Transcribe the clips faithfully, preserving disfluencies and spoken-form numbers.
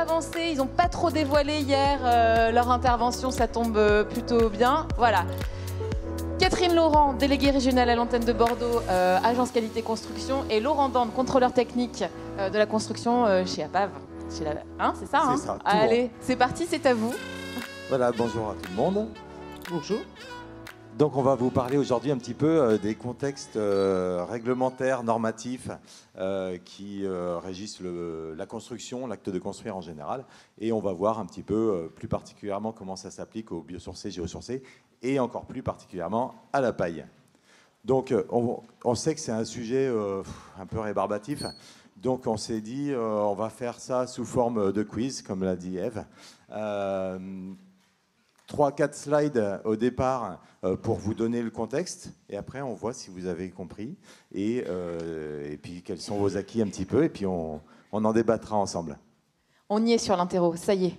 avancé, ils n'ont pas trop dévoilé hier euh, leur intervention, ça tombe euh, plutôt bien. Voilà. Catherine Laurent, déléguée régionale à l'antenne de Bordeaux, euh, agence qualité construction, et Laurent Dande, contrôleur technique euh, de la construction euh, chez A P A V. Chez la... hein, c'est ça, hein? C'est ça. Allez, c'est parti, c'est à vous. Voilà, bonjour à tout le monde. Bonjour. Donc on va vous parler aujourd'hui un petit peu euh, des contextes euh, réglementaires, normatifs euh, qui euh, régissent le, la construction, l'acte de construire en général. Et on va voir un petit peu euh, plus particulièrement comment ça s'applique aux biosourcés, géosourcés et encore plus particulièrement à la paille. Donc on, on sait que c'est un sujet euh, un peu rébarbatif. Donc on s'est dit euh, on va faire ça sous forme de quiz, comme l'a dit Ève. Euh, Trois, quatre slides au départ euh, pour vous donner le contexte, et après on voit si vous avez compris, et, euh, et puis quels sont vos acquis un petit peu, et puis on, on en débattra ensemble. On y est sur l'interro, ça y est.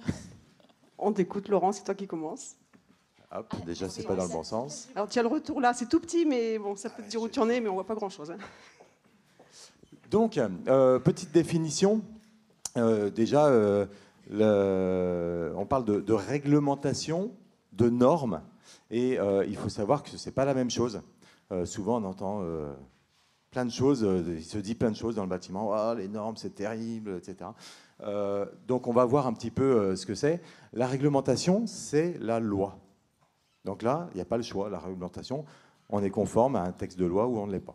On t'écoute, Laurent, c'est toi qui commences. Hop, déjà c'est pas dans le bon sens. Alors tu as le retour là, c'est tout petit, mais bon, ça peut te dire où tu en es, mais on voit pas grand-chose. Hein. Donc, euh, petite définition, euh, déjà... Euh, Le, on parle de, de réglementation, de normes, et euh, il faut savoir que ce n'est pas la même chose. Euh, souvent, on entend euh, plein de choses, euh, il se dit plein de choses dans le bâtiment, oh, les normes, c'est terrible, et cetera. Euh, donc, on va voir un petit peu euh, ce que c'est. La réglementation, c'est la loi. Donc là, il n'y a pas le choix. La réglementation, on est conforme à un texte de loi ou on ne l'est pas.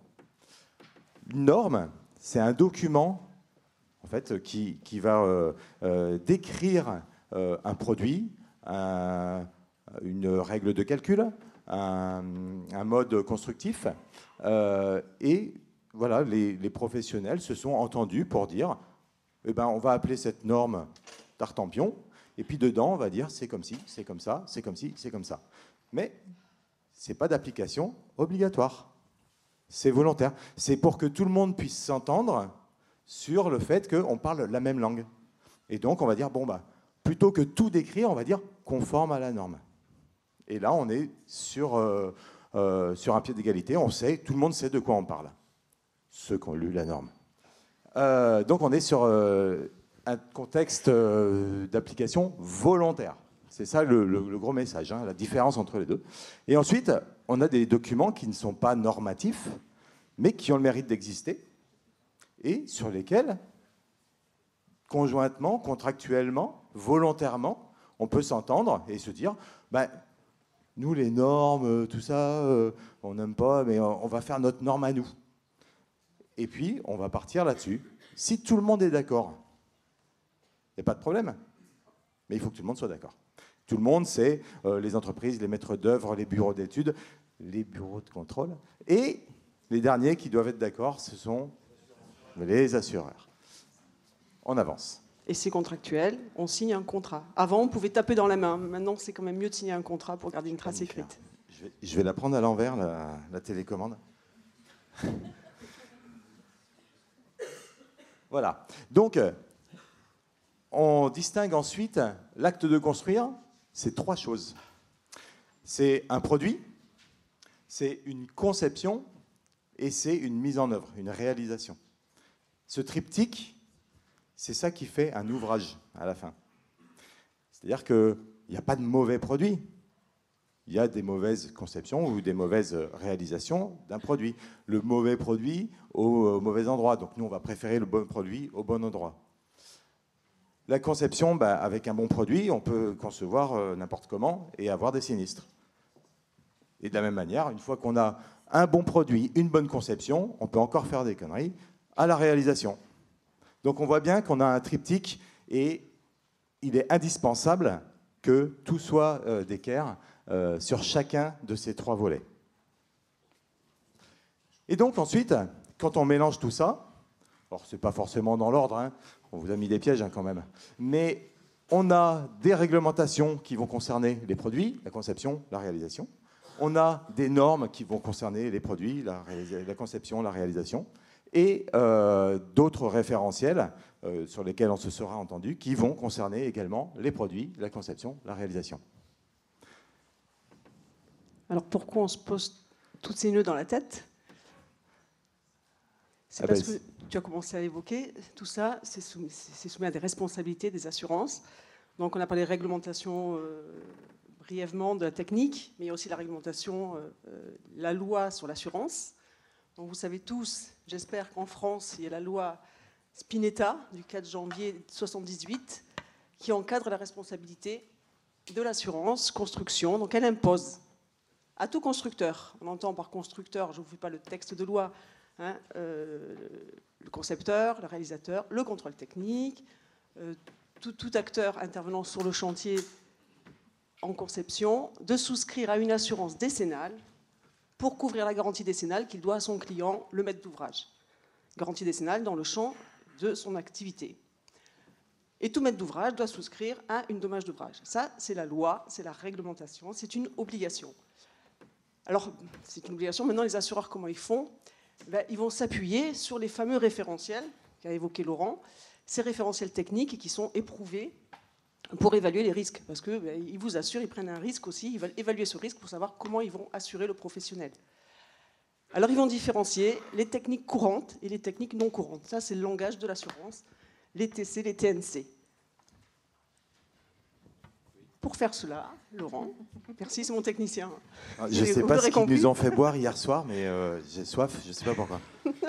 Une norme, c'est un document en fait, qui, qui va euh, euh, décrire euh, un produit, un, une règle de calcul, un, un mode constructif. Euh, et voilà, les, les professionnels se sont entendus pour dire, eh ben, on va appeler cette norme Tartampion, et puis dedans, on va dire, c'est comme ci, c'est comme ça, c'est comme ci, c'est comme ça. Mais ce n'est pas d'application obligatoire. C'est volontaire. C'est pour que tout le monde puisse s'entendre sur le fait qu'on parle la même langue. Et donc, on va dire, bon, bah, plutôt que tout décrire, on va dire conforme à la norme. Et là, on est sur, euh, euh, sur un pied d'égalité. On sait, tout le monde sait de quoi on parle, ceux qui ont lu la norme. Euh, donc, on est sur euh, un contexte euh, d'application volontaire. C'est ça le, le, le gros message, hein, la différence entre les deux. Et ensuite, on a des documents qui ne sont pas normatifs, mais qui ont le mérite d'exister, et sur lesquels, conjointement, contractuellement, volontairement, on peut s'entendre et se dire, ben, nous, les normes, tout ça, euh, on n'aime pas, mais on va faire notre norme à nous. Et puis, on va partir là-dessus. Si tout le monde est d'accord, il n'y a pas de problème, mais il faut que tout le monde soit d'accord. Tout le monde, c'est euh, les entreprises, les maîtres d'œuvre, les bureaux d'études, les bureaux de contrôle, et les derniers qui doivent être d'accord, ce sont les assureurs. On avance. Et c'est contractuel, on signe un contrat. Avant, on pouvait taper dans la main. Maintenant, c'est quand même mieux de signer un contrat pour garder une trace écrite. Je vais, je vais la prendre à l'envers, la, la télécommande. Voilà. Donc, on distingue ensuite l'acte de construire. C'est trois choses. C'est un produit, c'est une conception et c'est une mise en œuvre, une réalisation. Ce triptyque, c'est ça qui fait un ouvrage à la fin. C'est-à-dire qu'il n'y a pas de mauvais produit. Il y a des mauvaises conceptions ou des mauvaises réalisations d'un produit. Le mauvais produit au, au mauvais endroit. Donc nous, on va préférer le bon produit au bon endroit. La conception, bah, avec un bon produit, on peut concevoir euh, n'importe comment et avoir des sinistres. Et de la même manière, une fois qu'on a un bon produit, une bonne conception, on peut encore faire des conneries à la réalisation. Donc on voit bien qu'on a un triptyque et il est indispensable que tout soit euh, d'équerre euh, sur chacun de ces trois volets. Et donc ensuite, quand on mélange tout ça, alors ce n'est pas forcément dans l'ordre, hein, on vous a mis des pièges hein, quand même, mais on a des réglementations qui vont concerner les produits, la conception, la réalisation. On a des normes qui vont concerner les produits, la, la conception, la réalisation. Et euh, d'autres référentiels euh, sur lesquels on se sera entendu qui vont concerner également les produits, la conception, la réalisation. Alors pourquoi on se pose tous ces nœuds dans la tête? C'est ah parce ben, que... tu as commencé à évoquer, tout ça, c'est soumis, soumis à des responsabilités des assurances. Donc on a parlé de réglementation euh, brièvement de la technique, mais il y a aussi la réglementation, euh, euh, la loi sur l'assurance. Donc vous savez tous, j'espère qu'en France, il y a la loi Spinetta du quatre janvier mille neuf cent soixante-dix-huit qui encadre la responsabilité de l'assurance construction. Donc elle impose à tout constructeur, on entend par constructeur, je ne vous fais pas le texte de loi, hein, euh, le concepteur, le réalisateur, le contrôle technique, euh, tout, tout acteur intervenant sur le chantier en conception, de souscrire à une assurance décennale pour couvrir la garantie décennale qu'il doit à son client, le maître d'ouvrage. Garantie décennale dans le champ de son activité. Et tout maître d'ouvrage doit souscrire à une dommage d'ouvrage. Ça, c'est la loi, c'est la réglementation, c'est une obligation. Alors, c'est une obligation. Maintenant, les assureurs, comment ils font? Ben, ils vont s'appuyer sur les fameux référentiels qu'a évoqué Laurent, ces référentiels techniques qui sont éprouvés pour évaluer les risques. Parce qu'ils ben, vous assurent, ils prennent un risque aussi, ils veulent évaluer ce risque pour savoir comment ils vont assurer le professionnel. Alors, ils vont différencier les techniques courantes et les techniques non courantes. Ça, c'est le langage de l'assurance, les T C, les T N C. Pour faire cela, Laurent, merci, c'est mon technicien. Je ne sais pas ce qu'ils nous ont fait boire hier soir, mais euh, j'ai soif, je ne sais pas pourquoi.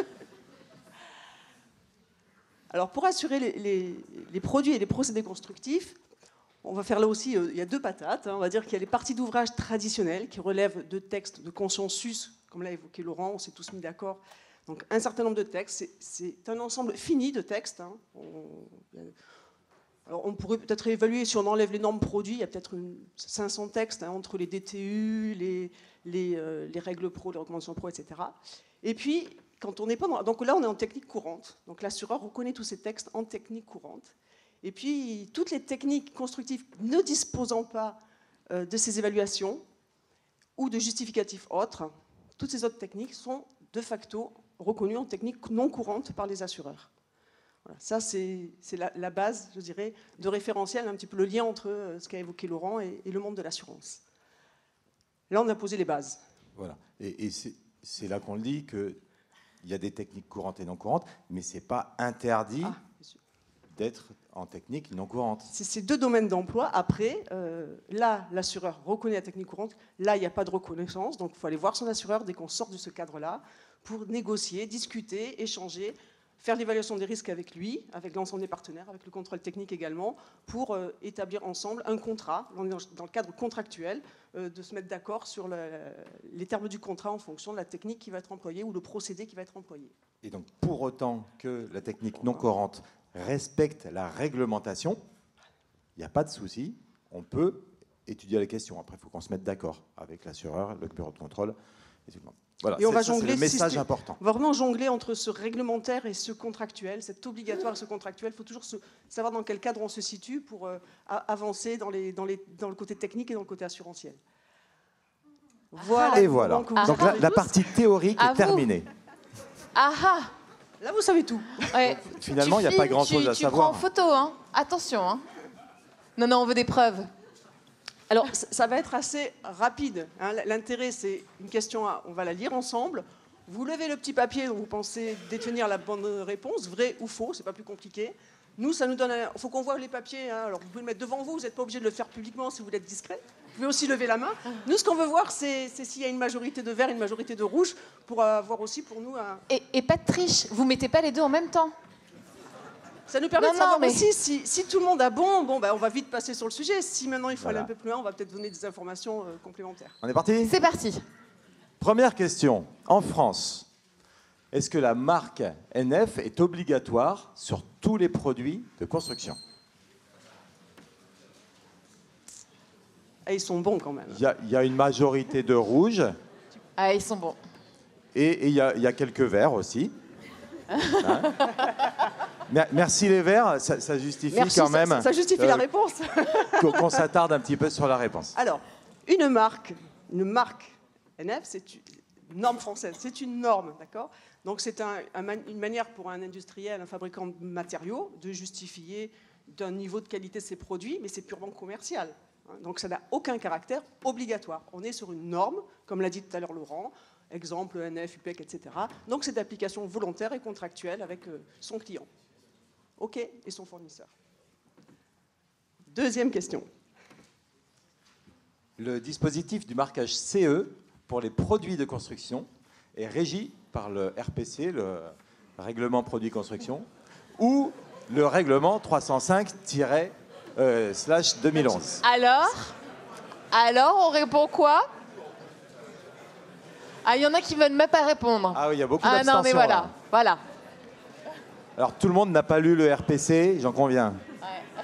Alors, pour assurer les, les, les produits et les procédés constructifs, on va faire là aussi, euh, il y a deux patates. Hein, on va dire qu'il y a les parties d'ouvrage traditionnelles qui relèvent de textes de consensus, comme l'a évoqué Laurent, on s'est tous mis d'accord. Donc, un certain nombre de textes, c'est un ensemble fini de textes. Hein. On, Alors on pourrait peut-être évaluer, si on enlève les normes produits, il y a peut-être cinq cents textes hein, entre les D T U, les, les, euh, les règles pro, les recommandations pro, et cetera. Et puis, quand on n'est pas dans, donc là, on est en technique courante. Donc l'assureur reconnaît tous ces textes en technique courante. Et puis, toutes les techniques constructives ne disposant pas euh, de ces évaluations ou de justificatifs autres, toutes ces autres techniques sont de facto reconnues en technique non courante par les assureurs. Voilà, ça, c'est la, la base, je dirais, de référentiel, un petit peu le lien entre ce qu'a évoqué Laurent et, et le monde de l'assurance. Là, on a posé les bases. Voilà. Et, et c'est là qu'on le dit, qu'il y a des techniques courantes et non courantes, mais ce n'est pas interdit ah, d'être en technique non courante. C'est ces deux domaines d'emploi. Après, euh, là, l'assureur reconnaît la technique courante. Là, il n'y a pas de reconnaissance. Donc, il faut aller voir son assureur dès qu'on sort de ce cadre-là pour négocier, discuter, échanger, faire l'évaluation des risques avec lui, avec l'ensemble des partenaires, avec le contrôle technique également, pour euh, établir ensemble un contrat, dans le cadre contractuel, euh, de se mettre d'accord sur le, les termes du contrat en fonction de la technique qui va être employée ou le procédé qui va être employé. Et donc, pour autant que la technique non courante respecte la réglementation, il n'y a pas de souci, on peut étudier la question. Après, il faut qu'on se mette d'accord avec l'assureur, le bureau de contrôle et tout le monde. Voilà, et on va ça, jongler, le message si important. On va vraiment jongler entre ce réglementaire et ce contractuel, cet obligatoire et ce contractuel. Il faut toujours se, savoir dans quel cadre on se situe pour euh, avancer dans, les, dans, les, dans le côté technique et dans le côté assurantiel. Voilà. Et voilà. Donc, ah, donc la, la partie théorique à est vous. terminée. Ah ah. Là, vous savez tout. Ouais. Finalement, il n'y a pas grand-chose à tu savoir. Tu prends en photo, hein. Attention. Hein. Non, non, on veut des preuves. Alors, ça va être assez rapide. Hein. L'intérêt, c'est une question, à, on va la lire ensemble. Vous levez le petit papier dont vous pensez détenir la bonne réponse, vrai ou faux, c'est pas plus compliqué. Nous, ça nous donne... Il faut qu'on voit les papiers. Hein. Alors, vous pouvez le mettre devant vous, vous n'êtes pas obligé de le faire publiquement si vous voulez être discret. Vous pouvez aussi lever la main. Nous, ce qu'on veut voir, c'est s'il y a une majorité de vert et une majorité de rouge, pour avoir aussi pour nous un... Et, et pas de triche, vous mettez pas les deux en même temps. Ça nous permet non, de savoir non, mais... aussi si, si tout le monde a bon, bon bah, on va vite passer sur le sujet. Si maintenant il faut voilà. aller un peu plus loin, on va peut-être donner des informations euh, complémentaires. On est parti ? C'est parti. Première question. En France, est-ce que la marque N F est obligatoire sur tous les produits de construction ? Et ils sont bons quand même. Il y, y a une majorité de rouges. Ah, ils sont bons. Et il y, y a quelques verts aussi. Hein? Merci les verts, ça, ça justifie Merci, quand même. Ça, ça justifie euh, la réponse. Qu'on s'attarde un petit peu sur la réponse. Alors, une marque, une marque N F, c'est une norme française, c'est une norme, d'accord ? Donc c'est un, un, une manière pour un industriel, un fabricant de matériaux, de justifier d'un niveau de qualité de ses produits, mais c'est purement commercial. Donc ça n'a aucun caractère obligatoire. On est sur une norme, comme l'a dit tout à l'heure Laurent, exemple E N F, U P E C, et cetera. Donc c'est d'application volontaire et contractuelle avec son client. OK, et son fournisseur. Deuxième question. Le dispositif du marquage C E pour les produits de construction est régi par le R P C, le règlement produit construction, ou le règlement trois cent cinq slash deux mille onze. Alors Alors, on répond quoi? Ah, il y en a qui ne veulent même pas répondre. Ah oui, il y a beaucoup Ah d'abstentions. non, mais voilà, là. voilà. Alors, tout le monde n'a pas lu le R P C, j'en conviens. Ouais.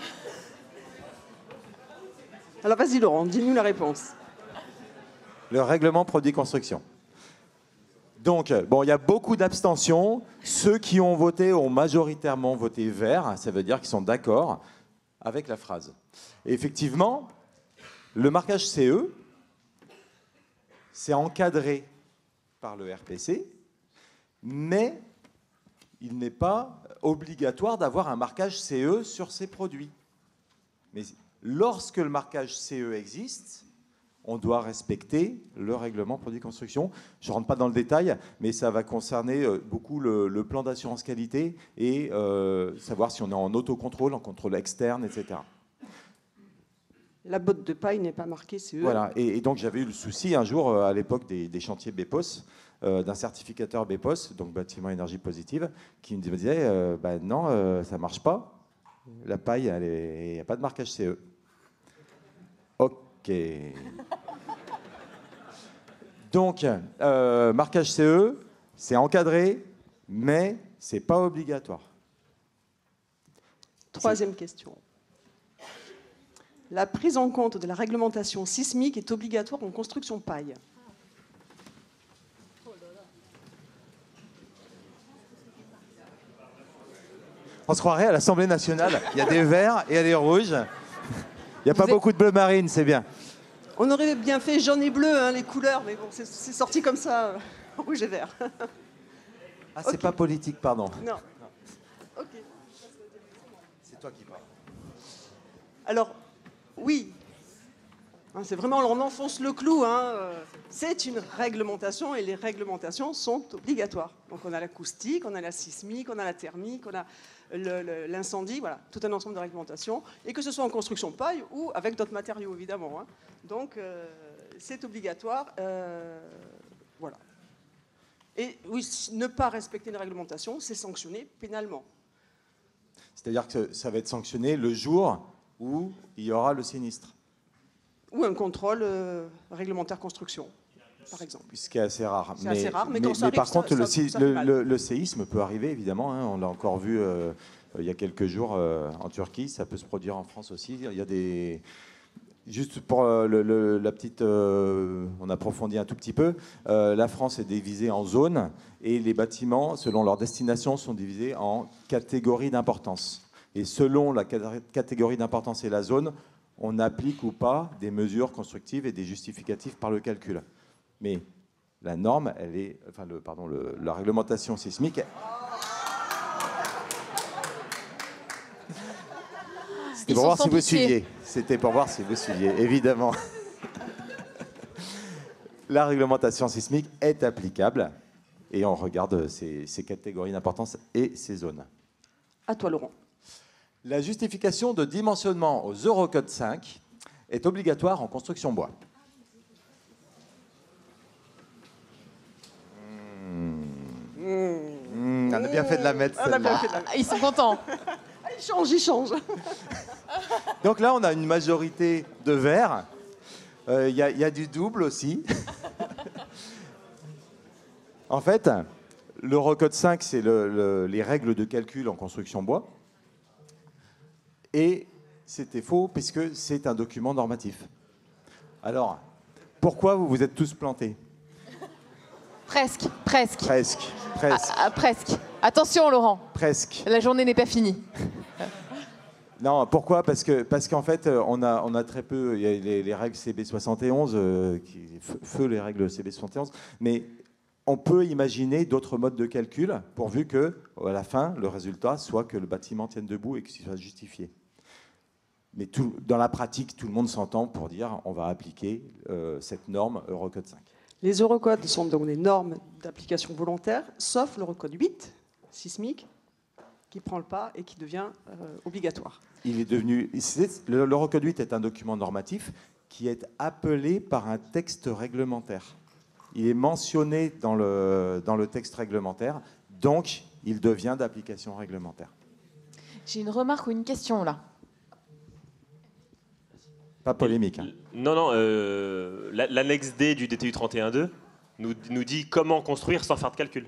Alors vas-y Laurent, dis-nous la réponse. Le règlement produit construction. Donc, bon, il y a beaucoup d'abstentions. Ceux qui ont voté ont majoritairement voté vert. Ça veut dire qu'ils sont d'accord avec la phrase. Et effectivement, le marquage C E, c'est encadré par le R P C, mais il n'est pas obligatoire d'avoir un marquage C E sur ces produits. Mais lorsque le marquage C E existe, on doit respecter le règlement produit construction. Je ne rentre pas dans le détail, mais ça va concerner beaucoup le, le plan d'assurance qualité et euh, savoir si on est en autocontrôle, en contrôle externe, et cetera. La botte de paille n'est pas marquée C E. Voilà, et, et donc j'avais eu le souci un jour, à l'époque des, des chantiers B P O S, euh, d'un certificateur B P O S, donc bâtiment énergie positive, qui me disait euh, bah, non, euh, ça ne marche pas, la paille, il n'y a pas de marquage C E. Ok. Donc, euh, marquage C E, c'est encadré, mais ce n'est pas obligatoire. Troisième question. La prise en compte de la réglementation sismique est obligatoire en construction paille. On se croirait à l'Assemblée nationale. Il y a des verts et il y a des rouges. Il n'y a pas Vous beaucoup de bleu marine, c'est bien. On aurait bien fait jaune et bleu, hein, les couleurs, mais bon, c'est sorti comme ça, euh, rouge et vert. Ah, c'est Okay. pas politique, pardon. Non. Ok. C'est toi qui parles. Alors, oui, hein, c'est vraiment, on enfonce le clou. Hein, euh, c'est une réglementation et les réglementations sont obligatoires. Donc on a l'acoustique, on a la sismique, on a la thermique, on a l'incendie, voilà, tout un ensemble de réglementations, et que ce soit en construction paille ou avec d'autres matériaux, évidemment. Hein. Donc euh, c'est obligatoire. Euh, voilà. Et oui, ne pas respecter une réglementation, c'est sanctionné pénalement. C'est-à-dire que ça va être sanctionné le jour où il y aura le sinistre. Ou un contrôle euh, réglementaire construction, par exemple. Ce qui est assez rare. C'est assez rare, mais quand ça mais arrive, par ça- contre, le, ça- si- ça fait le- mal. le- le séisme peut arriver, évidemment. Hein, on l'a encore vu euh, il y a quelques jours euh, en Turquie. Ça peut se produire en France aussi. Il y a des... Juste pour euh, le- le- la petite... euh, on approfondit un tout petit peu. Euh, la France est divisée en zones et les bâtiments, selon leur destination, sont divisés en catégories d'importance. Et selon la catégorie d'importance et la zone, on applique ou pas des mesures constructives et des justificatifs par le calcul. Mais la norme, elle est, enfin, le, pardon, le, la réglementation sismique. C'était Ils pour sont voir sans si vous pitié. suiviez. C'était pour voir si vous suiviez, évidemment. La réglementation sismique est applicable et on regarde ces, ces catégories d'importance et ces zones. À toi, Laurent. La justification de dimensionnement aux Eurocode cinq est obligatoire en construction bois. Mmh. Mmh, on a bien fait de la mettre, On a bien celle-là. fait de la- Ah, ils sont contents. Ah, il change, il change. Donc là, on a une majorité de verts. Il euh, y, y a du double aussi. En fait, l'Eurocode cinq, c'est le, le, les règles de calcul en construction bois. Et c'était faux, puisque c'est un document normatif. Alors, pourquoi vous vous êtes tous plantés? Presque, presque. Presque, presque, Ah, ah, presque. Attention, Laurent, presque. la journée n'est pas finie. Non, pourquoi? Parce que parce qu'en fait, on a, on a très peu... Il y a les, les règles C B soixante et onze, euh, qui, feu les règles C B soixante et onze, mais on peut imaginer d'autres modes de calcul, pourvu que, à la fin, le résultat soit que le bâtiment tienne debout et qu'il soit justifié. mais tout, dans la pratique, tout le monde s'entend pour dire on va appliquer euh, cette norme Eurocode cinq. Les Eurocodes sont donc des normes d'application volontaire, sauf l'Eurocode huit, sismique, qui prend le pas et qui devient euh, obligatoire. Il est devenu, l'Eurocode huit est un document normatif qui est appelé par un texte réglementaire. Il est mentionné dans le, dans le texte réglementaire, donc il devient d'application réglementaire. J'ai une remarque ou une question là. Pas polémique. Hein. Non, non, euh, l'annexe D du D T U trente et un deux nous, nous dit comment construire sans faire de calcul.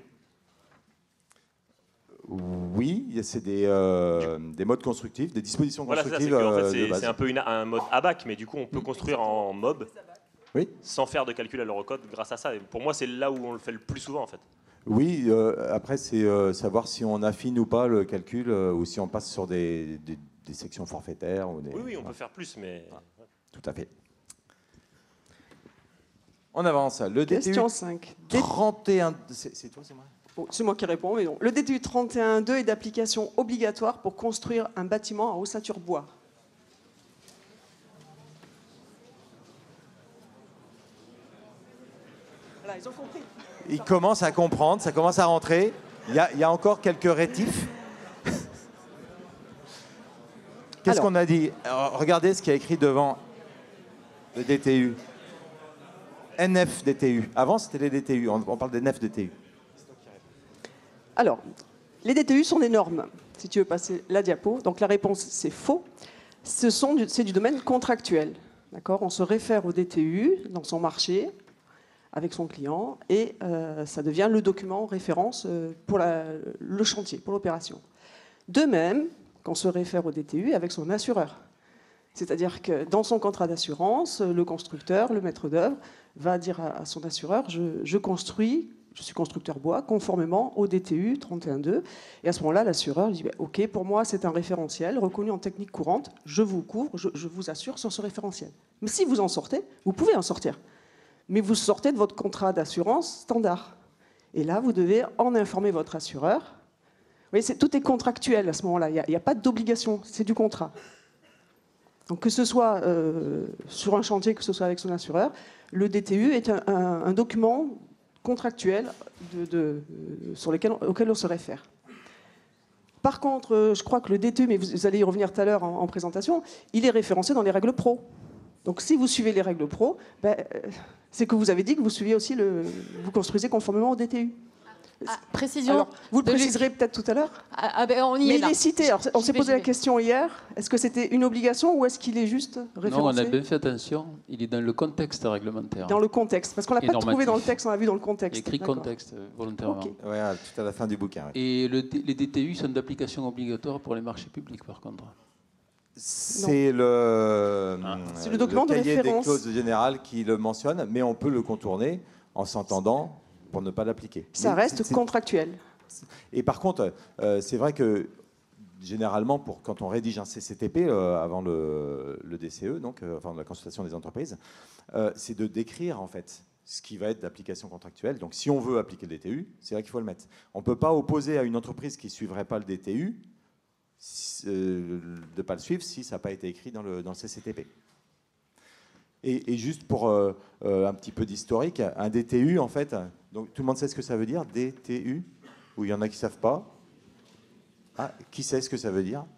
Oui, c'est des, euh, des modes constructifs, des dispositions voilà, constructives. Voilà, en fait, c'est un peu une, un mode A B A C, mais du coup, on peut construire en mob oui. sans faire de calcul à l'Eurocode grâce à ça. Et pour moi, c'est là où on le fait le plus souvent, en fait. Oui, euh, après, c'est euh, savoir si on affine ou pas le calcul, euh, ou si on passe sur des, des, des sections forfaitaires. Ou des, oui, oui, on ouais. peut faire plus, mais... Tout à fait. On avance. Le Question D T U cinq. trente et un... C'est toi, c'est moi bon, c'est moi qui réponds, mais non. Le D T U trente et un deux est d'application obligatoire pour construire un bâtiment en ossature bois. Voilà, ils ont compris. Ils commencent à comprendre, ça commence à rentrer. Il y a, il y a encore quelques rétifs. Qu'est-ce qu'on a dit? Alors, regardez ce qu'il y a écrit devant le D T U. N F D T U. Avant, c'était les D T U. On, on parle des N F D T U. Alors, les D T U sont des normes. Si tu veux passer la diapo. Donc la réponse, c'est faux. Ce sont du, c'est du domaine contractuel. D'accord ? On se réfère au D T U dans son marché avec son client et euh, ça devient le document référence pour la, le chantier, pour l'opération. De même qu'on se réfère au D T U avec son assureur. C'est-à-dire que dans son contrat d'assurance, le constructeur, le maître d'œuvre, va dire à son assureur, je, je construis, je suis constructeur bois, conformément au D T U trente et un deux. Et à ce moment-là, l'assureur dit, OK, pour moi, c'est un référentiel reconnu en technique courante, je vous couvre, je, je vous assure sur ce référentiel. Mais si vous en sortez, vous pouvez en sortir. Mais vous sortez de votre contrat d'assurance standard. Et là, vous devez en informer votre assureur. Vous voyez, c'est, tout est contractuel à ce moment-là, il n'y a, a pas d'obligation, c'est du contrat. Donc que ce soit euh, sur un chantier, que ce soit avec son assureur, le D T U est un, un, un document contractuel de, de, euh, sur lequel, auquel on se réfère. Par contre, euh, je crois que le D T U, mais vous, vous allez y revenir tout à l'heure en, en présentation, il est référencé dans les règles pro. Donc si vous suivez les règles pro, ben, euh, c'est que vous avez dit que vous suiviez aussi le, vous construisez conformément au D T U. Ah, précision. Alors, vous le préciserez peut-être tout à l'heure. Ah, ah ben on y Mais est là. il est cité. Alors, on s'est posé la vais. question hier. Est-ce que c'était une obligation ou est-ce qu'il est juste référencé? Non, on a bien fait attention. Il est dans le contexte réglementaire. Dans le contexte. Parce qu'on l'a Et pas normatif. trouvé dans le texte, on l'a vu dans le Il contexte. y a écrit D'accord. contexte, euh, volontairement. Ok. Ouais, tout à la fin du bouquin. Ouais. Et le, les D T U sont d'application obligatoire pour les marchés publics, par contre. C'est le, Ah. C'est le document de cahier référence. des clauses générales qui le mentionne, mais on peut le contourner en s'entendant pour ne pas l'appliquer. Ça Mais reste c'est- c'est- contractuel. Et par contre, euh, c'est vrai que généralement, pour, quand on rédige un C C T P euh, avant le, le D C E, donc euh, enfin la consultation des entreprises, euh, c'est de décrire en fait ce qui va être d'application contractuelle. Donc si on veut appliquer le D T U, c'est là qu'il faut le mettre. On ne peut pas opposer à une entreprise qui ne suivrait pas le D T U euh, de ne pas le suivre si ça n'a pas été écrit dans le, dans le C C T P. Et, et juste pour euh, euh, un petit peu d'historique, un D T U en fait, donc tout le monde sait ce que ça veut dire, D T U? Ou il y en a qui ne savent pas. Ah, qui sait ce que ça veut dire?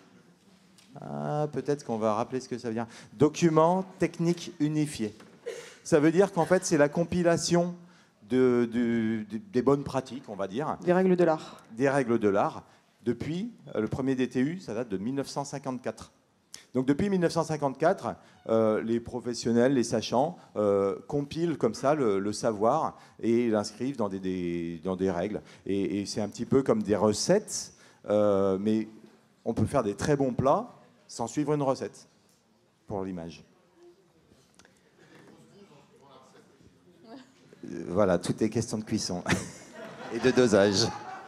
Ah, peut-être qu'on va rappeler ce que ça veut dire. Document technique unifié. Ça veut dire qu'en fait, c'est la compilation de, de, de, des bonnes pratiques, on va dire, Des règles de l'art. des règles de l'art. Depuis, euh, le premier D T U, ça date de mille neuf cent cinquante-quatre. Donc depuis mille neuf cent cinquante-quatre, euh, les professionnels, les sachants, euh, compilent comme ça le, le savoir et l'inscrivent dans des, des, dans des règles. Et, et c'est un petit peu comme des recettes, euh, mais on peut faire des très bons plats sans suivre une recette, pour l'image. Euh, Voilà, tout est question de cuisson et de dosage.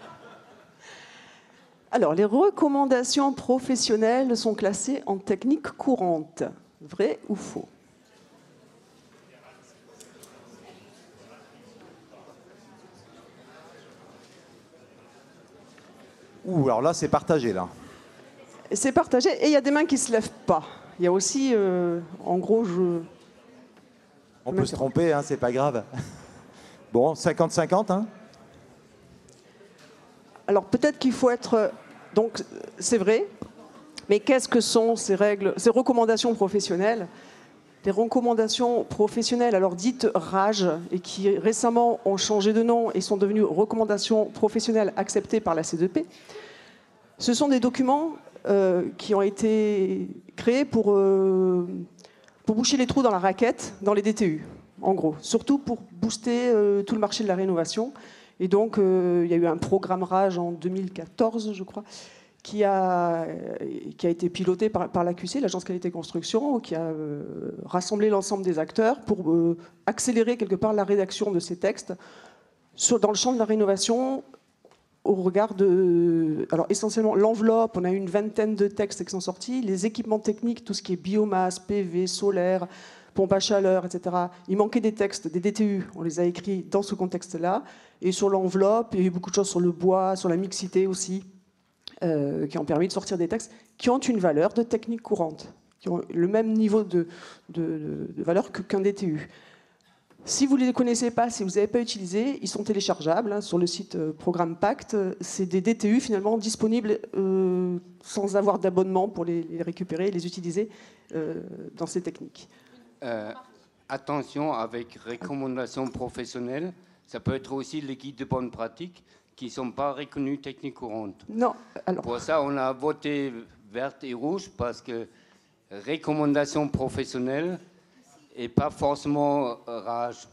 Alors, les recommandations professionnelles sont classées en technique courante. Vrai ou faux? Ouh, alors là, c'est partagé, là. C'est partagé et il y a des mains qui ne se lèvent pas. Il y a aussi, euh, en gros, je... On peut se tromper, hein, c'est pas grave. Bon, cinquante cinquante, hein? Alors peut-être qu'il faut être... Donc c'est vrai, mais qu'est-ce que sont ces règles, ces recommandations professionnelles? Les recommandations professionnelles, alors dites RAGE, et qui récemment ont changé de nom et sont devenues recommandations professionnelles acceptées par la C deux P, ce sont des documents euh, qui ont été créés pour, euh, pour boucher les trous dans la raquette dans les D T U, en gros. Surtout pour booster euh, tout le marché de la rénovation. Et donc, euh, il y a eu un programme RAGE en deux mille quatorze, je crois, qui a, qui a été piloté par, par l'A Q C, l'Agence Qualité Construction, qui a euh, rassemblé l'ensemble des acteurs pour euh, accélérer quelque part la rédaction de ces textes sur, dans le champ de la rénovation au regard de... Alors essentiellement l'enveloppe, on a eu une vingtaine de textes qui sont sortis, les équipements techniques, tout ce qui est biomasse, P V, solaire, pompe à chaleur, et cetera. Il manquait des textes, des D T U, on les a écrits dans ce contexte-là. Et sur l'enveloppe, il y a eu beaucoup de choses sur le bois, sur la mixité aussi, euh, qui ont permis de sortir des textes qui ont une valeur de technique courante, qui ont le même niveau de, de, de, de valeur qu'un D T U. Si vous ne les connaissez pas, si vous n'avez pas utilisé, ils sont téléchargeables hein, sur le site euh, Programme Pacte. C'est des D T U finalement disponibles euh, sans avoir d'abonnement pour les, les récupérer et les utiliser euh, dans ces techniques. Euh, attention, avec recommandations professionnelles, ça peut être aussi les guides de bonne pratique qui ne sont pas reconnus techniques courantes. Non, alors... Pour ça, on a voté verte et rouge parce que recommandations professionnelles et pas forcément RAGE.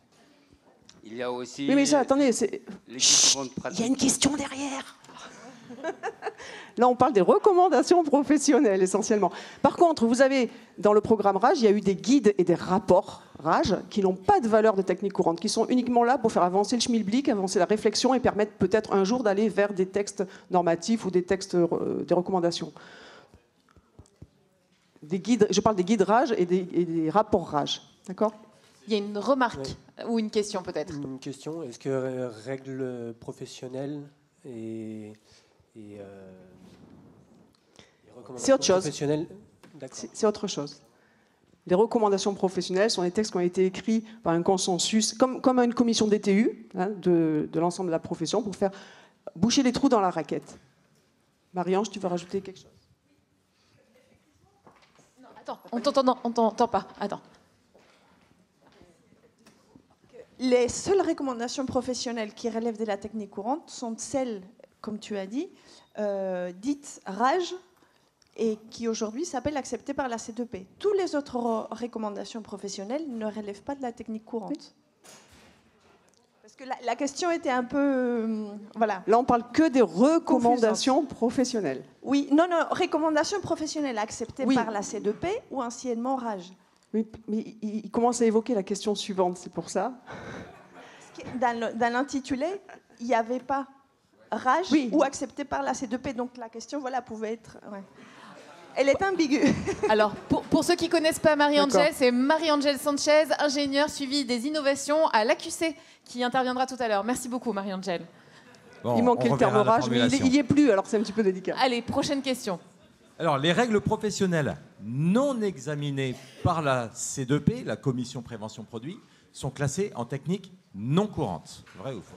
Il y a aussi... Oui, mais ça, attendez, c'est... les guides de bonne pratique. Il y a une question derrière. Là, on parle des recommandations professionnelles, essentiellement. Par contre, vous avez, dans le programme RAGE, il y a eu des guides et des rapports RAGE qui n'ont pas de valeur de technique courante, qui sont uniquement là pour faire avancer le schmilblick, avancer la réflexion et permettre peut-être un jour d'aller vers des textes normatifs ou des textes, euh, des recommandations. Des guides, je parle des guides RAGE et des, et des rapports RAGE. D'accord ? Il y a une remarque Oui. ou une question peut-être. Une question, est-ce que euh, règles professionnelles et, et, euh, et recommandations C'est autre chose. professionnelles, d'accord. C'est, c'est autre chose. Les recommandations professionnelles sont des textes qui ont été écrits par un consensus, comme, comme une commission D T U hein, de, de l'ensemble de la profession, pour faire boucher les trous dans la raquette. Marie-Ange, tu veux rajouter quelque chose ? Non, attends, on t'entend, non, on t'entend pas. Attends. Les seules recommandations professionnelles qui relèvent de la technique courante sont celles, comme tu as dit, euh, dites RAGE et qui aujourd'hui s'appellent acceptées par la C deux P. Toutes les autres recommandations professionnelles ne relèvent pas de la technique courante. Oui. Parce que la, la question était un peu... Euh, voilà. Là, on parle que des recommandations confusante. Professionnelles. Oui, non, non, recommandations professionnelles acceptées oui. par la C deux P ou anciennement RAGE. Oui, mais il commence à évoquer la question suivante, c'est pour ça. Dans, le, dans l'intitulé, il n'y avait pas RAGE oui. ou accepté par la C deux P, donc la question, voilà, pouvait être... Ouais. Elle est ambiguë. Alors, pour, pour ceux qui ne connaissent pas Marie-Angèle, c'est Marie-Angèle Sanchez, ingénieure suivie des innovations à l'A Q C, qui interviendra tout à l'heure. Merci beaucoup, Marie-Angèle. Bon, il manquait le terme RAGE, mais il n'y est plus, alors c'est un petit peu délicat. Allez, prochaine question. Alors, les règles professionnelles non examinées par la C deux P, la Commission Prévention Produits, sont classées en technique non courante. Vrai ou faux?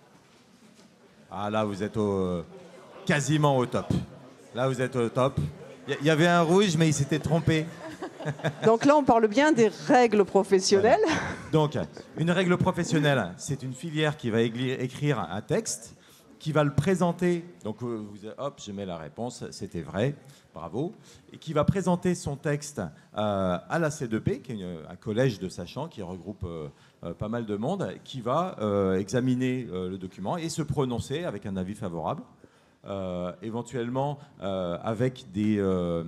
Ah, là, vous êtes au, quasiment au top. Là, vous êtes au top. Il y avait un rouge, mais il s'était trompé. Donc là, on parle bien des règles professionnelles. Voilà. Donc, une règle professionnelle, c'est une filière qui va écrire un texte, qui va le présenter. Donc, vous, hop, je mets la réponse, c'était vrai. Bravo. Et qui va présenter son texte euh, à la C deux P, qui est une, un collège de sachants qui regroupe euh, euh, pas mal de monde, qui va euh, examiner euh, le document et se prononcer avec un avis favorable, euh, éventuellement euh, avec des... Euh,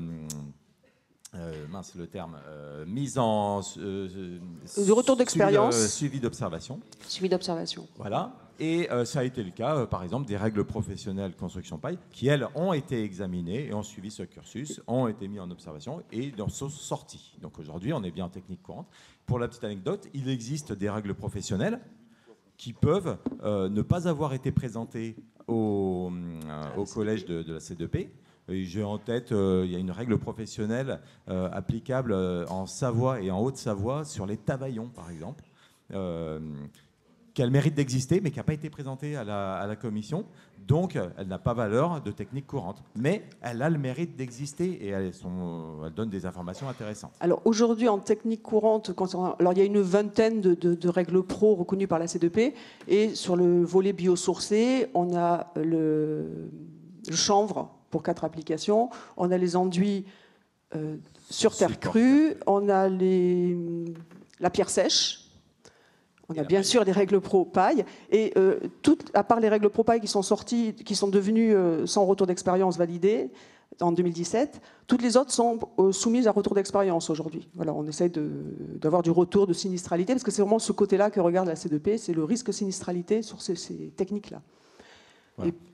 euh, mince le terme, euh, mise en... Euh, de retour d'expérience. Suivi, euh, suivi d'observation. Suivi d'observation. Voilà. Et euh, ça a été le cas, euh, par exemple, des règles professionnelles construction paille, qui, elles, ont été examinées et ont suivi ce cursus, ont été mis en observation et sont sorties. Donc aujourd'hui, on est bien en technique courante. Pour la petite anecdote, il existe des règles professionnelles qui peuvent euh, ne pas avoir été présentées au, euh, au collège de, de la C deux P, J'ai en tête, euh, il y a une règle professionnelle euh, applicable euh, en Savoie et en Haute-Savoie sur les tavaillons, par exemple, euh, qui a le mérite d'exister, mais qui n'a pas été présentée à la, à la commission. Donc, elle n'a pas valeur de technique courante. Mais elle a le mérite d'exister et elle, sont, elle donne des informations intéressantes. Alors aujourd'hui, en technique courante, quand on, alors il y a une vingtaine de, de, de règles pro reconnues par la C deux P. Et sur le volet biosourcé, on a le, le chanvre pour quatre applications. On a les enduits euh, sur terre crue. On a les, la pierre sèche. On a bien sûr les règles pro paille, et euh, toutes, à part les règles pro paille qui sont sorties, qui sont devenues euh, sans retour d'expérience validées en deux mille dix-sept, toutes les autres sont euh, soumises à retour d'expérience aujourd'hui. Voilà, on essaie d'avoir du retour de sinistralité, parce que c'est vraiment ce côté-là que regarde la C deux P, c'est le risque sinistralité sur ces, ces techniques-là. Voilà. Et...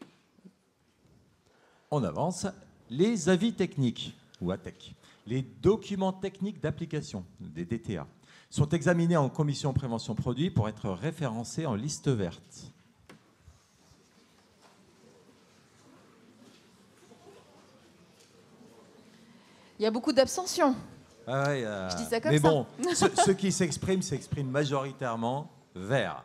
On avance. Les avis techniques, ou A T E C, les documents techniques d'application, des D T A, sont examinés en commission prévention produit pour être référencés en liste verte. Il y a beaucoup d'abstention. Ah ouais, euh... Je dis ça comme mais ça. bon, ce, ceux qui s'expriment s'expriment majoritairement vert.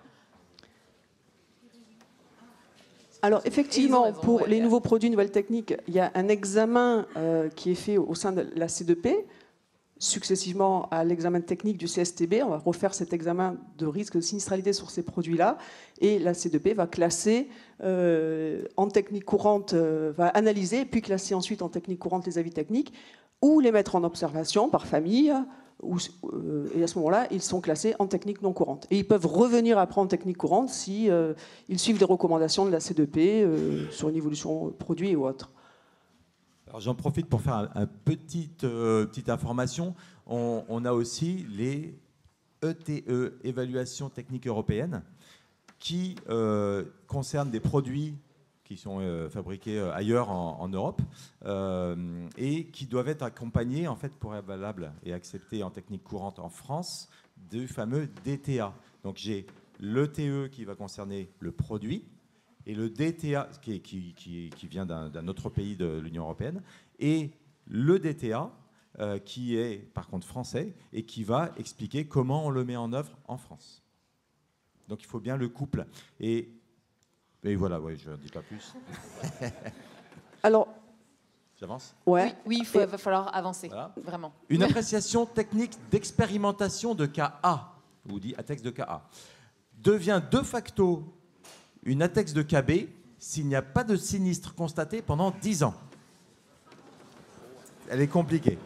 Alors effectivement, raison, pour ouais, les ouais. nouveaux produits, nouvelles techniques, il y a un examen euh, qui est fait au sein de la C deux P, successivement à l'examen technique du C S T B. On va refaire cet examen de risque de sinistralité sur ces produits-là. Et la C deux P va classer euh, en technique courante, euh, va analyser, puis classer ensuite en technique courante les avis techniques, ou les mettre en observation par famille. Ou, euh, et à ce moment-là, ils sont classés en technique non courante. Et ils peuvent revenir après en technique courante si euh, ils suivent les recommandations de la C deux P euh, sur une évolution produit ou autre. Alors j'en profite pour faire un, un petite, euh, petite information. On, on a aussi les E T E, évaluation technique européenne, qui euh, concernent des produits qui sont euh, fabriqués ailleurs en, en Europe euh, et qui doivent être accompagnés, en fait, pour être valables et acceptés en technique courante en France, du fameux D T A. Donc j'ai l'E T E qui va concerner le produit, et le D T A, qui, qui, qui, qui vient d'un autre pays de l'Union européenne, et le D T A, euh, qui est par contre français, et qui va expliquer comment on le met en œuvre en France. Donc il faut bien le couple. Et, et voilà, ouais, je ne dis pas plus. Alors, j'avance ? Ouais. Oui, il va falloir avancer, voilà. Vraiment. Une appréciation technique d'expérimentation de cas A, ou dit A T E C de cas A, devient de facto une A T E C de cas B s'il n'y a pas de sinistre constaté pendant dix ans. Elle est compliquée.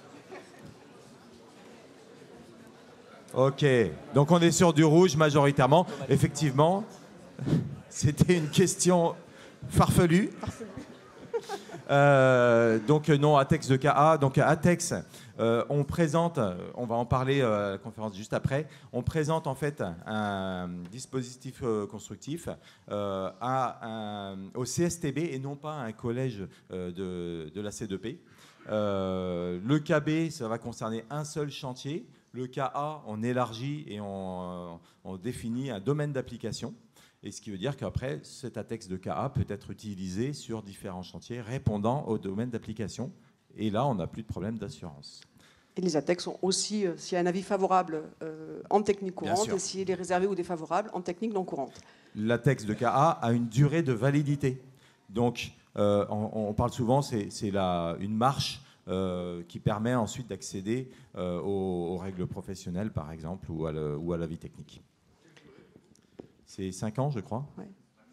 Ok, donc on est sur du rouge majoritairement. Effectivement, c'était une question farfelue. Euh, donc non, A T E C de cas A. Donc A T E C, euh, on présente, on va en parler euh, à la conférence juste après, on présente en fait un dispositif euh, constructif euh, à un, au C S T B et non pas à un collège euh, de, de la C deux P. Euh, le K B, ça va concerner un seul chantier. Le K A, on élargit et on, on définit un domaine d'application. Et ce qui veut dire qu'après, cet A T E C de K A peut être utilisé sur différents chantiers répondant au domaine d'application. Et là, on n'a plus de problème d'assurance. Et les A T E C sont aussi, euh, s'il y a un avis favorable euh, en technique courante, et s'il est réservé ou défavorable en technique non courante. L'A T E C de K A a une durée de validité. Donc, euh, on, on parle souvent, c'est une marche euh, qui permet ensuite d'accéder euh, aux, aux règles professionnelles, par exemple, ou à, le, ou à l'avis technique. C'est cinq ans, je crois. Ouais.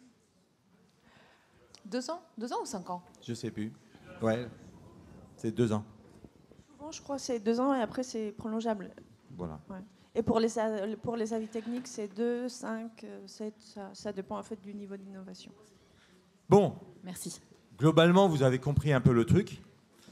Deux ans Deux ans ou cinq ans? Je sais plus. Ouais, c'est deux ans. Souvent, je crois que c'est deux ans et après, c'est prolongeable. Voilà. Ouais. Et pour les, pour les avis techniques, c'est deux, cinq, sept, ça, ça dépend en fait du niveau d'innovation. Bon. Merci. Globalement, vous avez compris un peu le truc.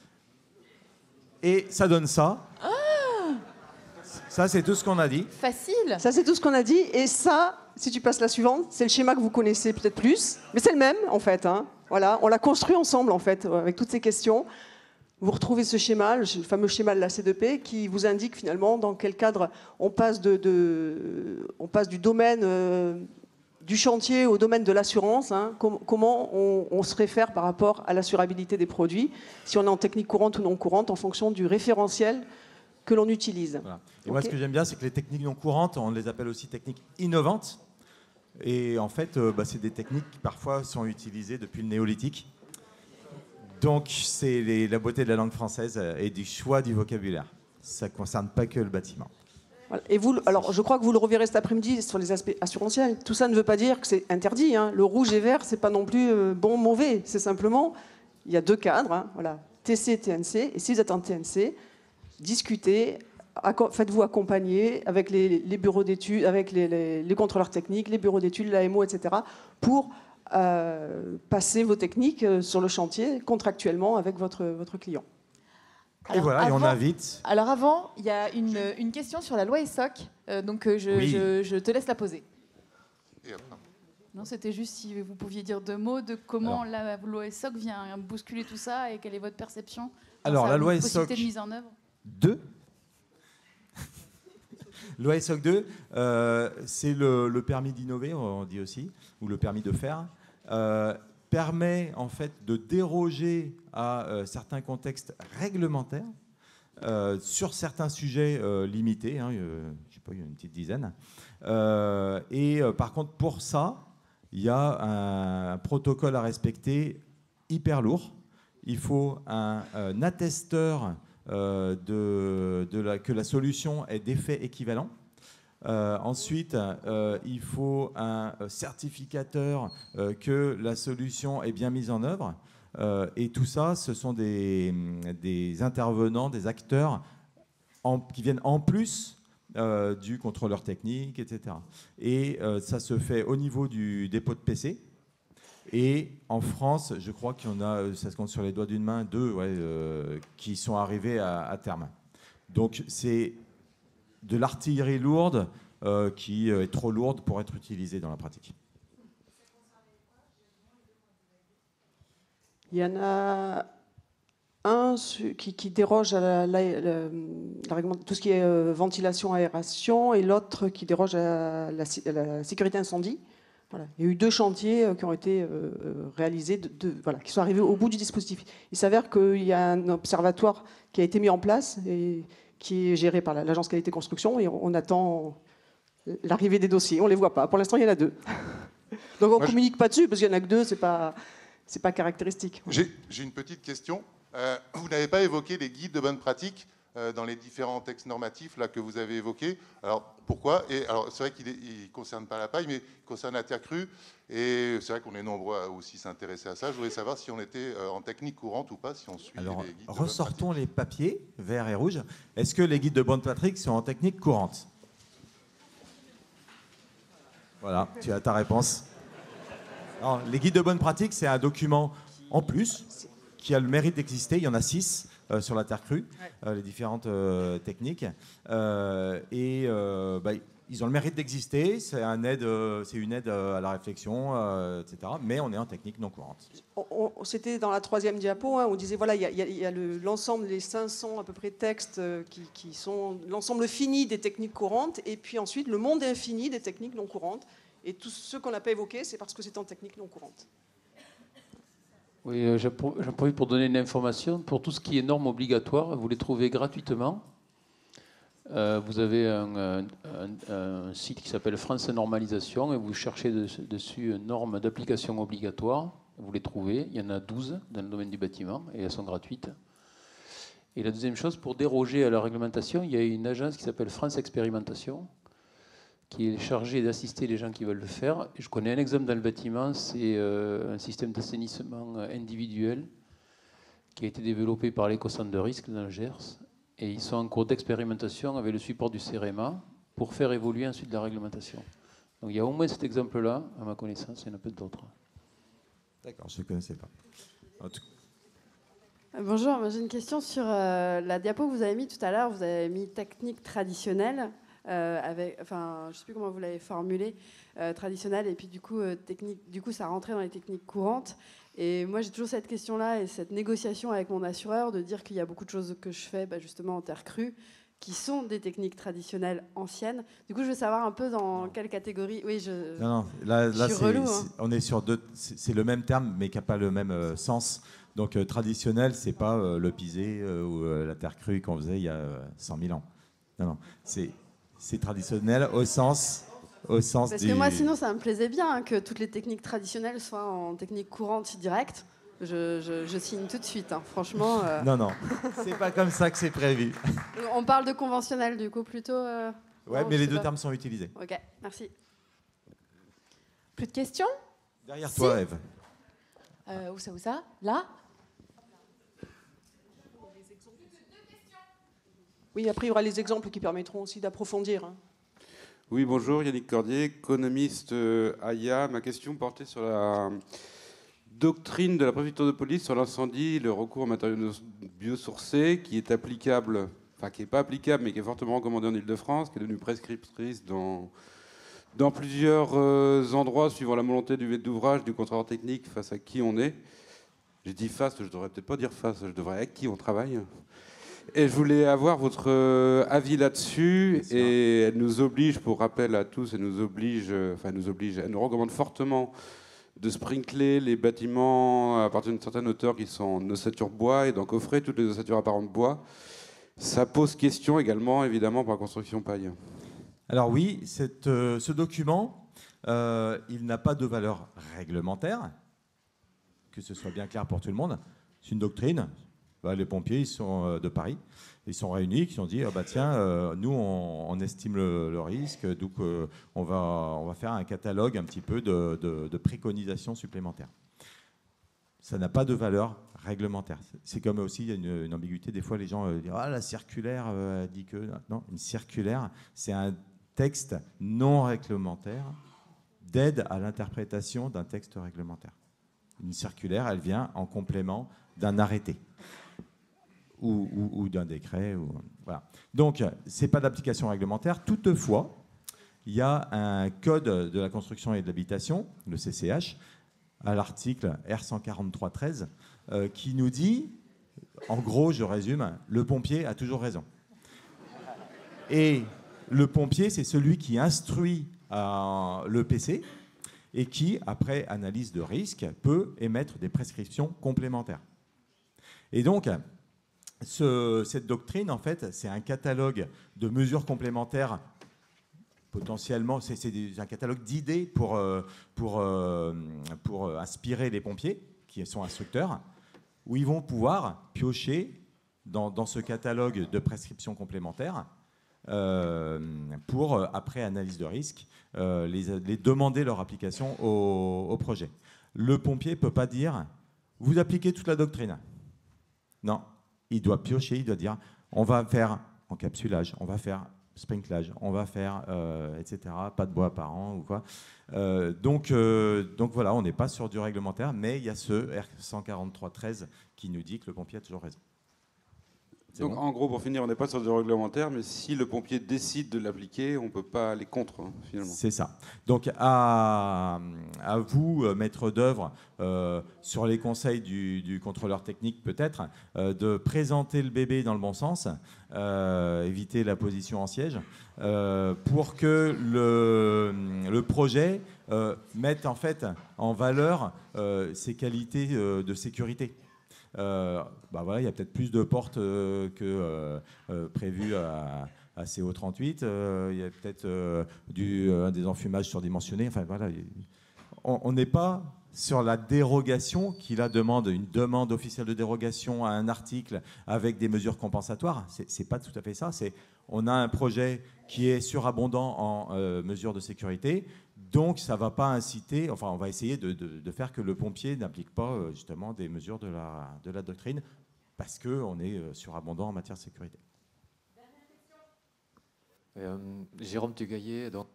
Et ça donne ça. Ah, ça, c'est tout ce qu'on a dit. Facile. Ça, c'est tout ce qu'on a dit. Et ça, si tu passes la suivante, c'est le schéma que vous connaissez peut-être plus. Mais c'est le même, en fait. Hein. Voilà, on l'a construit ensemble, en fait, avec toutes ces questions. Vous retrouvez ce schéma, le fameux schéma de la C deux P, qui vous indique finalement dans quel cadre on passe, de, de, on passe du domaine euh, du chantier au domaine de l'assurance, hein, com comment on, on se réfère par rapport à l'assurabilité des produits, si on est en technique courante ou non courante, en fonction du référentiel que l'on utilise. Voilà. Et moi, okay. ce que j'aime bien, c'est que les techniques non courantes, on les appelle aussi techniques innovantes. Et en fait, euh, bah, c'est des techniques qui parfois sont utilisées depuis le néolithique. Donc, c'est la beauté de la langue française et du choix du vocabulaire. Ça ne concerne pas que le bâtiment. Voilà. Et vous, alors, je crois que vous le reverrez cet après-midi sur les aspects assurantiels. Tout ça ne veut pas dire que c'est interdit. Hein. Le rouge et vert, c'est pas non plus euh, bon, mauvais. C'est simplement, il y a deux cadres. Hein. Voilà, T C, T N C. Et si vous êtes en T N C, discutez, faites-vous accompagner avec les, les bureaux d'études, avec les, les, les contrôleurs techniques, les bureaux d'études, l'A M O, et cetera, pour euh, passer vos techniques sur le chantier contractuellement avec votre, votre client. Et alors, voilà, avant, et on invite. Alors avant, il y a une, une question sur la loi E S O C, euh, donc euh, je, oui. je, je te laisse la poser. Non, c'était juste si vous pouviez dire deux mots de comment alors, la loi E S O C vient bousculer tout ça et quelle est votre perception. Alors la loi E S O C de mise en œuvre. deux. Loi E S O C deux, euh, c'est le, le permis d'innover, on dit aussi, ou le permis de faire. Euh, permet en fait de déroger à euh, certains contextes réglementaires euh, sur certains sujets euh, limités, hein, euh, je sais pas, il y a une petite dizaine. Euh, et euh, par contre, pour ça, il y a un, un protocole à respecter hyper lourd. Il faut un, un attesteur euh, de, de la, que la solution est d'effet équivalent. Euh, ensuite, euh, il faut un certificateur euh, que la solution est bien mise en œuvre. Euh, et tout ça, ce sont des, des intervenants, des acteurs en, qui viennent en plus euh, du contrôleur technique, et cetera. Et euh, ça se fait au niveau du dépôt de P C. Et en France, je crois qu'il y en a, ça se compte sur les doigts d'une main, deux ouais, euh, qui sont arrivés à, à terme. Donc c'est de l'artillerie lourde euh, qui est trop lourde pour être utilisée dans la pratique. Il y en a un qui, qui déroge à la, la, la, la, tout ce qui est euh, ventilation, aération, et l'autre qui déroge à la, à la sécurité incendie. Voilà. Il y a eu deux chantiers euh, qui ont été euh, réalisés, de, de, voilà, qui sont arrivés au bout du dispositif. Il s'avère qu'il y a un observatoire qui a été mis en place et qui est géré par l'agence qualité construction, et on attend l'arrivée des dossiers. On ne les voit pas. Pour l'instant, il y en a deux. Donc on ne communique je... pas dessus, parce qu'il n'y en a que deux, ce n'est pas, c'est pas caractéristique. J'ai une petite question. Euh, vous n'avez pas évoqué les guides de bonne pratique euh, dans les différents textes normatifs là, que vous avez évoqués. Alors, pourquoi? Et alors, c'est vrai qu'il ne concerne pas la paille, mais il concerne la terre crue. Et c'est vrai qu'on est nombreux à aussi s'intéresser à ça. Je voulais savoir si on était euh, en technique courante ou pas, si on suit alors, les guides. Ressortons les papiers, verts et rouges. Est-ce que les guides de bonne pratique sont en technique courante? Voilà, tu as ta réponse. Alors, les guides de bonne pratique, c'est un document en plus qui a le mérite d'exister. Il y en a six euh, sur la terre crue, euh, les différentes euh, techniques. Euh, et euh, bah, ils ont le mérite d'exister. C'est un aide, euh, c'est une aide à la réflexion, euh, et cetera. Mais on est en technique non courante. C'était dans la troisième diapo. Hein, on disait voilà, il y a, y a l'ensemble le, des cinq cents à peu près textes euh, qui, qui sont l'ensemble fini des techniques courantes, et puis ensuite le monde infini des techniques non courantes. Et tout ce qu'on n'a pas évoqué, c'est parce que c'est en technique non courante. Oui, euh, j'en profite pour donner une information. Pour tout ce qui est normes obligatoires, vous les trouvez gratuitement. Euh, vous avez un, un, un, un site qui s'appelle France Normalisation, et vous cherchez de, dessus normes d'application obligatoire. Vous les trouvez. Il y en a douze dans le domaine du bâtiment, et elles sont gratuites. Et la deuxième chose, pour déroger à la réglementation, il y a une agence qui s'appelle France Expérimentation, qui est chargé d'assister les gens qui veulent le faire. Je connais un exemple dans le bâtiment, c'est euh, un système d'assainissement individuel qui a été développé par l'éco-centre de risque dans le Gers, et ils sont en cours d'expérimentation avec le support du CEREMA pour faire évoluer ensuite la réglementation. Donc il y a au moins cet exemple-là, à ma connaissance, il y en a peut-être d'autres. D'accord, je ne connaissais pas. En tout... Bonjour, j'ai une question sur euh, la diapo que vous avez mis tout à l'heure. Vous avez mis technique traditionnelle. Euh, avec, enfin, je ne sais plus comment vous l'avez formulé, euh, traditionnel, et puis du coup, euh, technique, du coup, ça rentrait dans les techniques courantes. Et moi, j'ai toujours cette question-là et cette négociation avec mon assureur de dire qu'il y a beaucoup de choses que je fais, bah, justement en terre crue, qui sont des techniques traditionnelles anciennes. Du coup, je veux savoir un peu dans quelle catégorie. Oui, je. Non, non, là, je là suis c'est- relou, c'est- hein. on est sur deux. C'est c'est le même terme, mais qui n'a pas le même euh, sens. Donc, euh, traditionnel, c'est pas euh, le pisé euh, ou euh, la terre crue qu'on faisait il y a euh, cent mille ans. Non, non, c'est c'est traditionnel au sens, au sens Parce du. que moi, sinon, ça me plaisait bien hein, que toutes les techniques traditionnelles soient en technique courante directe. Je, je- je signe tout de suite, hein. Franchement. euh, Non, non, c'est pas comme ça que c'est prévu. On parle de conventionnel, du coup, plutôt. euh, Ouais, non, mais je les sais deux pas. termes sont utilisés. Ok, merci. Plus de questions? Derrière Si. toi, Eve. Euh, où ça, où ça? Là? Oui, après, il y aura les exemples qui permettront aussi d'approfondir. hein. Oui, bonjour, Yannick Cordier, économiste euh, A I A. Ma question portait sur la doctrine de la préfecture de police sur l'incendie, le recours aux matériaux biosourcés, qui est applicable, enfin qui n'est pas applicable, mais qui est fortement recommandé en Ile-de-France, qui est devenue prescriptrice dans, dans plusieurs euh, endroits, suivant la volonté du maître d'ouvrage, du contrôleur technique, face à qui on est. J'ai dit face, je devrais peut-être pas dire face, je devrais avec qui on travaille. Et je voulais avoir votre euh, avis là-dessus. Et elle nous oblige, pour rappel à tous, elle nous oblige, euh, enfin elle nous oblige, elle nous recommande fortement de sprinkler les bâtiments à partir d'une certaine hauteur qui sont en ossature bois et d'en coffrer toutes les ossatures apparentes bois. Ça pose question également, évidemment, pour la construction paille. Alors oui, cette, euh, ce document, euh, il n'a pas de valeur réglementaire, que ce soit bien clair pour tout le monde. C'est une doctrine. Bah, les pompiers ils sont euh, de Paris, ils sont réunis, ils se sont dit ah bah tiens, euh, nous on, on estime le, le risque, donc euh, on, va, on va faire un catalogue un petit peu de, de, de préconisations supplémentaires. Ça n'a pas de valeur réglementaire. C'est comme aussi il y a une, une ambiguïté. Des fois, les gens euh, disent ah la circulaire euh, dit que non, une circulaire, c'est un texte non réglementaire d'aide à l'interprétation d'un texte réglementaire. Une circulaire, elle vient en complément d'un arrêté. Ou, ou, ou d'un décret. Ou, voilà. Donc, ce n'est pas d'application réglementaire. Toutefois, il y a un code de la construction et de l'habitation, le C C H, à l'article R cent quarante-trois treize, euh, qui nous dit, en gros, je résume, le pompier a toujours raison. Et le pompier, c'est celui qui instruit euh, le P C et qui, après analyse de risque, peut émettre des prescriptions complémentaires. Et donc, Ce, cette doctrine, en fait, c'est un catalogue de mesures complémentaires, potentiellement, c'est, c'est des, un catalogue d'idées pour, euh, pour, euh, pour inspirer les pompiers, qui sont instructeurs, où ils vont pouvoir piocher dans, dans ce catalogue de prescriptions complémentaires euh, pour, après analyse de risque, euh, les, les demander leur application au, au projet. Le pompier ne peut pas dire « vous appliquez toute la doctrine ». Non. Il doit piocher, il doit dire on va faire encapsulage, on va faire sprinklage, on va faire euh, et cetera. Pas de bois par an ou quoi. Euh, donc, euh, donc voilà, on n'est pas sur du réglementaire, mais il y a ce R cent quarante-trois treize qui nous dit que le pompier a toujours raison. C'est Donc bon. en gros, pour finir, on n'est pas sur du réglementaire, mais si le pompier décide de l'appliquer, on ne peut pas aller contre, hein, finalement. C'est ça. Donc à, à vous, euh, maître d'œuvre, euh, sur les conseils du, du contrôleur technique peut-être, euh, de présenter le bébé dans le bon sens, euh, éviter la position en siège, euh, pour que le, le projet euh, mette en fait en valeur euh, ses qualités euh, de sécurité. Euh, bah voilà, il y a peut-être plus de portes euh, que euh, euh, prévues à, à C O trente-huit. Euh, il y a peut-être euh, du, euh, des enfumages surdimensionnés. Enfin voilà, on n'est pas sur la dérogation qui la demande, une demande officielle de dérogation à un article avec des mesures compensatoires. C'est, c'est pas tout à fait ça. C'est, on a un projet qui est surabondant en euh, mesures de sécurité. Donc, ça ne va pas inciter, enfin, on va essayer de, de, de faire que le pompier n'applique pas euh, justement des mesures de la, de la doctrine parce qu'on est euh, surabondant en matière de sécurité. Euh, Jérôme Tugaillet, donc.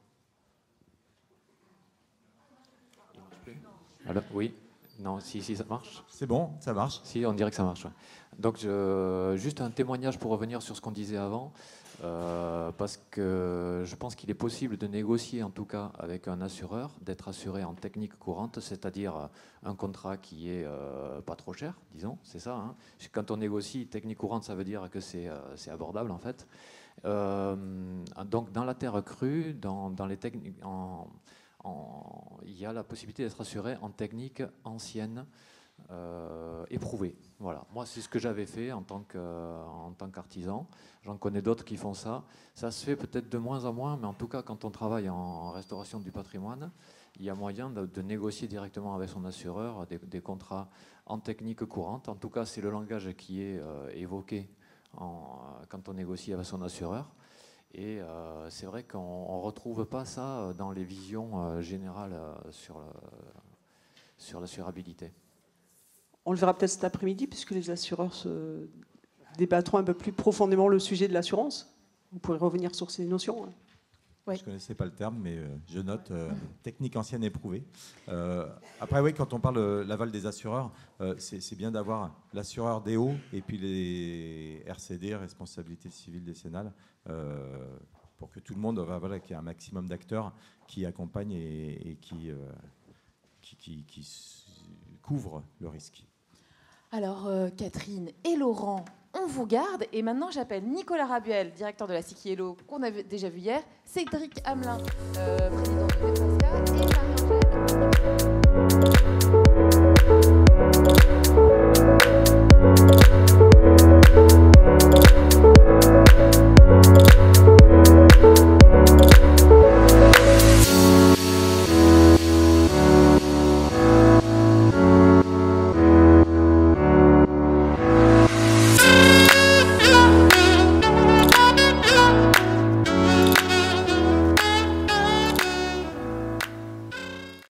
Alors, oui, non, si, si, ça marche. C'est bon, ça marche. Si, on dirait que ça marche. Ouais. Donc, je, juste un témoignage pour revenir sur ce qu'on disait avant. Euh, parce que je pense qu'il est possible de négocier, en tout cas avec un assureur, d'être assuré en technique courante, c'est-à-dire un contrat qui est euh, pas trop cher, disons, c'est ça. Hein. Quand on négocie technique courante, ça veut dire que c'est, euh, c'est abordable en fait. Euh, donc dans la terre crue, dans, dans les techniques, en, en, il y a la possibilité d'être assuré en technique ancienne, euh, éprouvée. Voilà. Moi, c'est ce que j'avais fait en tant que, en tant qu'artisan. J'en connais d'autres qui font ça. Ça se fait peut-être de moins en moins, mais en tout cas, quand on travaille en, en restauration du patrimoine, il y a moyen de, de négocier directement avec son assureur des, des contrats en technique courante. En tout cas, c'est le langage qui est euh, évoqué en, quand on négocie avec son assureur. Et euh, c'est vrai qu'on ne retrouve pas ça dans les visions euh, générales euh, sur, le, sur l'assurabilité. On le verra peut-être cet après-midi, puisque les assureurs se débattront un peu plus profondément le sujet de l'assurance. Vous pourrez revenir sur ces notions. Oui. Je ne connaissais pas le terme, mais euh, je note euh, technique ancienne éprouvée. Euh, après, oui, quand on parle de l'aval des assureurs, euh, c'est, c'est bien d'avoir l'assureur D O et puis les R C D, responsabilité civile décennale, euh, pour que tout le monde, voilà, qu'il y ait un maximum d'acteurs qui accompagnent et, et qui, euh, qui, qui, qui couvrent le risque. Alors, euh, Catherine et Laurent, on vous garde. Et maintenant, j'appelle Nicolas Rabuel, directeur de la Sikielo, qu'on avait déjà vu hier, Cédric Hamelin, euh, président de Nebraska, et